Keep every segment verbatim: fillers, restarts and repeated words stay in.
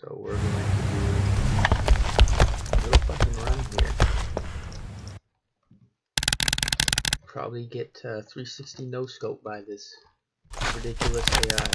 So we're going to do a little fucking run here. Probably get uh, three sixty no scope by this ridiculous A I.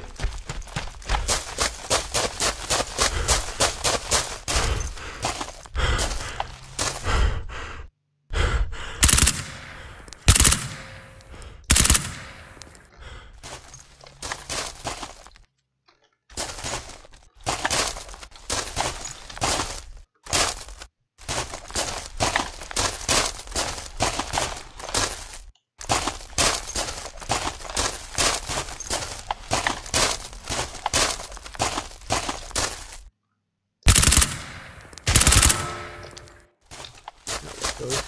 Goes.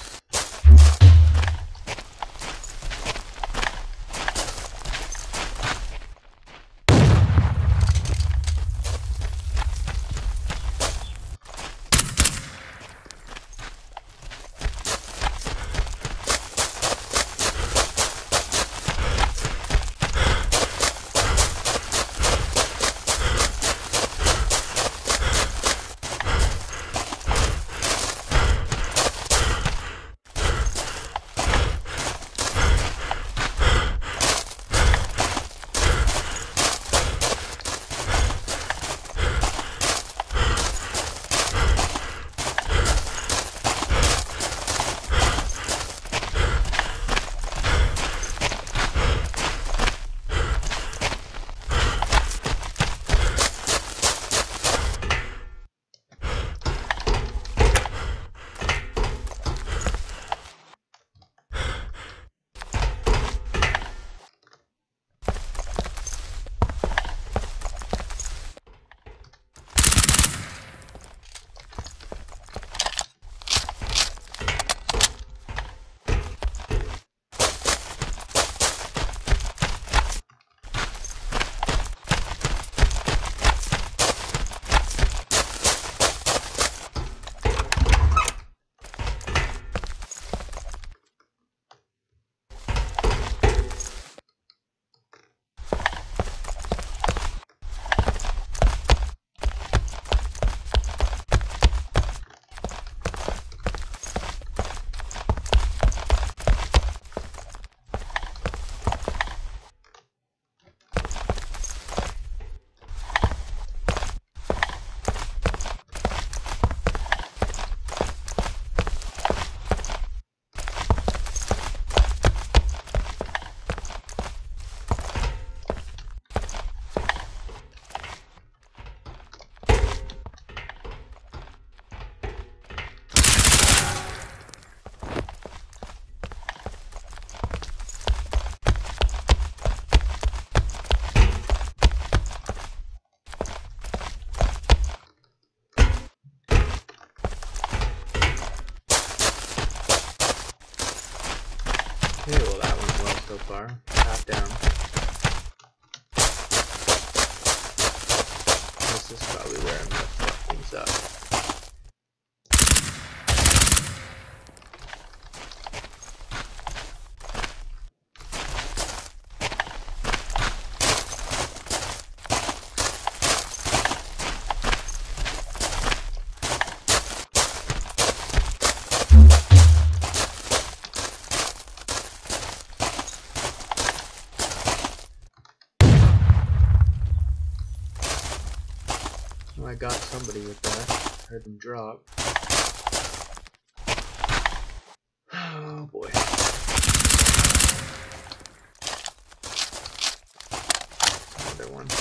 Okay, well that went well so far. Top down. This is probably where I'm gonna fuck things up. I got somebody with that. Heard them drop. Oh boy. Another one.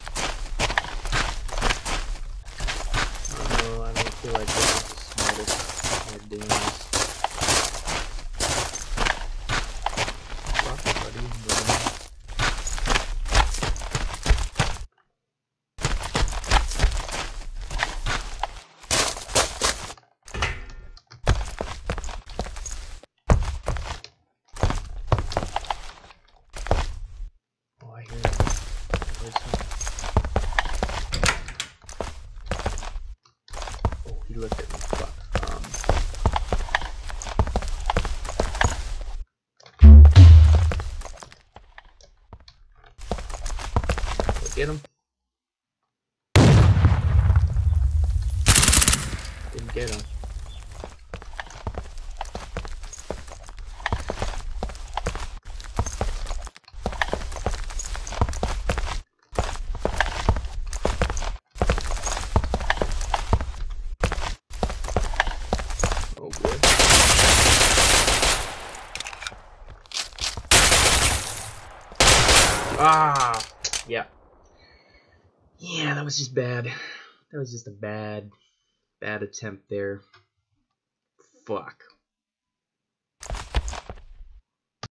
I feel like this is the smartest Get him. Didn't get him. Oh boy. Ah, yeah. Yeah, that was just bad. That was just a bad, bad attempt there. Fuck.